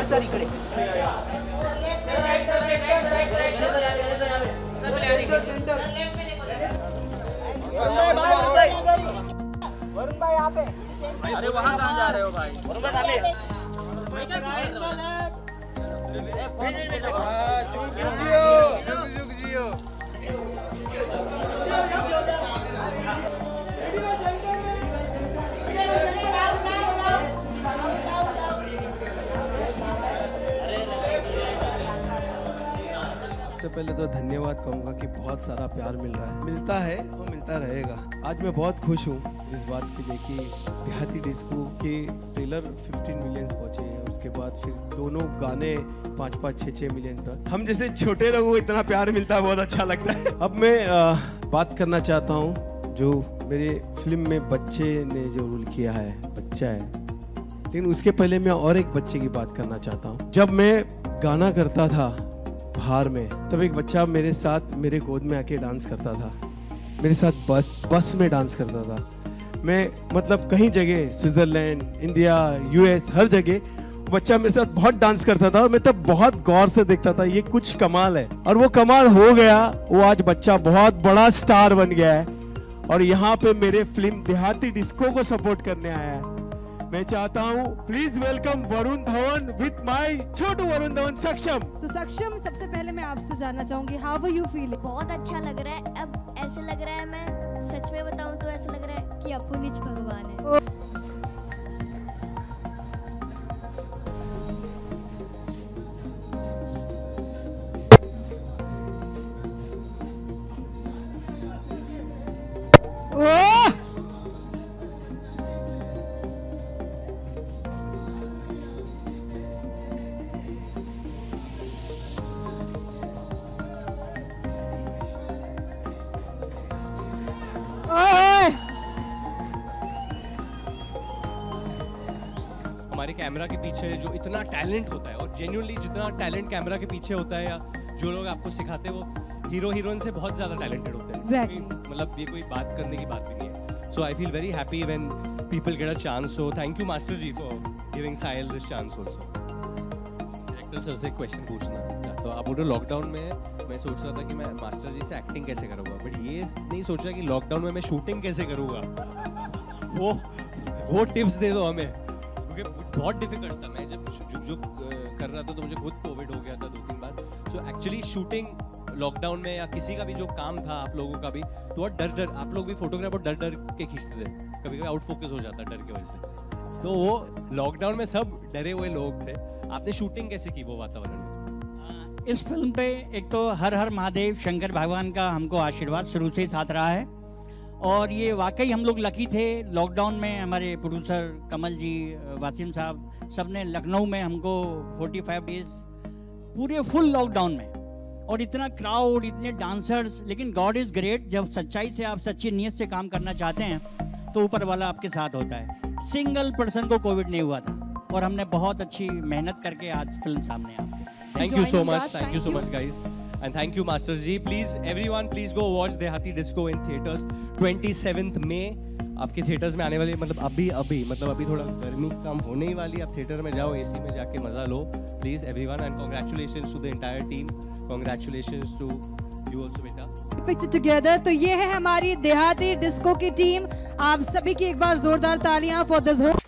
Sir इकडे वरुण भाई यहाँ पे। अरे वहाँ कहाँ जा रहे हो भाई? वरुण भाई सामने। सबसे पहले तो धन्यवाद कहूँगा कि बहुत सारा प्यार मिल रहा है, मिलता है और मिलता रहेगा। आज मैं बहुत खुश हूँ इस बात के लिए कि देहाती डिस्को के ट्रेलर 15 मिलियन पहुँचे हैं, उसके बाद फिर दोनों गाने 5-5, 6-6 मिलियन तक। हम जैसे छोटे लोगों को इतना प्यार मिलता है, बहुत अच्छा लगता है। अब मैं बात करना चाहता हूँ जो मेरे फिल्म में बच्चे ने जो रोल किया है, बच्चा है, लेकिन उसके पहले मैं और एक बच्चे की बात करना चाहता हूँ। जब मैं गाना करता था बाहर में, तब एक बच्चा मेरे साथ मेरे गोद में आके डांस करता था, मेरे साथ बस में डांस करता था। मैं मतलब कहीं जगह, स्विट्जरलैंड, इंडिया, यूएस, हर जगह बच्चा मेरे साथ बहुत डांस करता था और मैं तब बहुत गौर से देखता था, ये कुछ कमाल है। और वो कमाल हो गया, वो आज बच्चा बहुत बड़ा स्टार बन गया है और यहाँ पे मेरे फिल्म देहाती डिस्को को सपोर्ट करने आया है। मैं चाहता हूँ please welcome Varun Dhawan with my छोटू वरुण धवन सक्षम। तो सक्षम, सबसे पहले मैं आपसे जानना चाहूंगी, हाउ आर यू फीलिंग? बहुत अच्छा लग रहा है। अब ऐसे लग रहा है, मैं सच में बताऊं तो ऐसा लग रहा है कि अपू नीच भगवान है। हमारे कैमरा के पीछे जो इतना टैलेंट होता है, और जेन्युइनली जितना टैलेंट कैमरा के पीछे होता है या जो लोग आपको सिखाते हैं, वो हीरो हीरोइन से बहुत ज्यादा टैलेंटेड होते हैं। Exactly. मतलब ये कोई बात करने की बात भी नहीं है। So I feel very happy when people get a chance. So thank you master ji for giving Sahil this chance also. Director sir से एक क्वेश्चन पूछना चाहता हूँ। आप बोल रहे लॉकडाउन में मैं सोच रहा था कि मैं मास्टर जी से एक्टिंग कैसे करूँगा, बट ये नहीं सोचा कि लॉकडाउन में मैं शूटिंग कैसे करूँगा। वो टिप्स दे दो हमें, क्योंकि बहुत डिफिकल्ट था। मैं जब जुग कर रहा था तो मुझे खुद कोविड हो गया था 2-3 बार। सो एक्चुअली शूटिंग लॉकडाउन में या किसी का भी जो काम था आप लोगों का भी, तो बहुत डर आप लोग भी फोटोग्राफर डर के खींचते थे, कभी कभी आउट फोकस हो जाता डर की वजह से। तो वो लॉकडाउन में सब डरे हुए लोग थे, आपने शूटिंग कैसे की वो वातावरण में? इस फिल्म पे एक तो हर हर महादेव शंकर भगवान का हमको आशीर्वाद शुरू से ही साथ रहा है, और ये वाकई हम लोग लकी थे। लॉकडाउन में हमारे प्रोड्यूसर कमल जी, वासिम साहब, सब ने लखनऊ में हमको 45 डेज पूरे फुल लॉकडाउन में, और इतना क्राउड, इतने डांसर्स। लेकिन गॉड इज़ ग्रेट, जब सच्चाई से आप सच्ची नीयत से काम करना चाहते हैं तो ऊपर वाला आपके साथ होता है। सिंगल पर्सन को कोविड नहीं हुआ था और हमने बहुत अच्छी मेहनत करके आज फिल्म सामने आपके। Thank you so much guys, and thank you Master Ji. Please everyone, please go watch Dehati Disco in theaters 27th May। आपके थिएटर्स में आने वाले, मतलब अभी थोड़ा गर्मी कम होने ही वाली, आप थिएटर में जाओ, एसी में जाके मजा लो please everyone. And congratulations to the entire team, congratulations to you also बेटा। Picture together. तो ये है हमारी देहाती डिस्को की टीम। आप सभी की एक बार जोरदार तालियां फॉर दिस होल